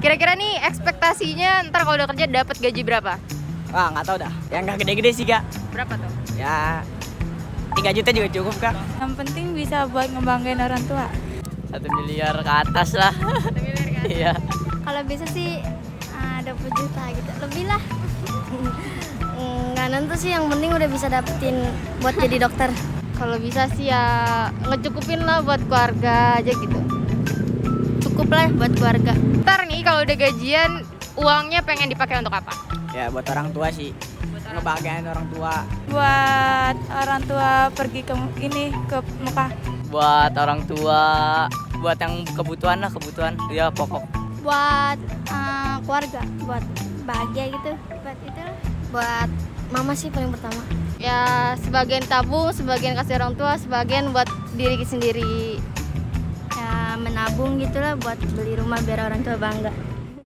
Kira-kira nih ekspektasinya ntar kalau udah kerja dapat gaji berapa? Wah, nggak tahu dah. Yang nggak gede-gede sih, Kak. Berapa tuh? Ya 3 juta juga cukup, Kak. Yang penting bisa buat ngembangin orang tua. 1 miliar ke atas lah. 1 miliar kan? Iya. Kalau bisa sih 20 juta gitu, lebih lah. Nggak nentu sih, yang penting udah bisa dapetin buat jadi dokter. Kalau bisa sih ya ngecukupin lah buat keluarga aja gitu. Cukup lah buat keluarga. Ntar nih kalau udah gajian, uangnya pengen dipakai untuk apa? Ya buat orang tua sih. Ngebahagiain orang tua. Buat orang tua pergi ke Mekah. Buat orang tua, buat yang kebutuhan lah, kebutuhan ya pokok. Buat keluarga, buat bahagia gitu. Buat itu, buat mama sih paling pertama. Ya sebagian tabung, sebagian kasih orang tua, sebagian buat diri sendiri. Ya menabung gitulah buat beli rumah biar orang tua bangga.